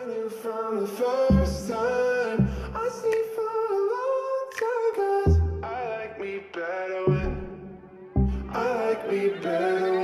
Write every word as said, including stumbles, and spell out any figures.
Running from the first time I see for a long time, 'cause I like me better when I like me better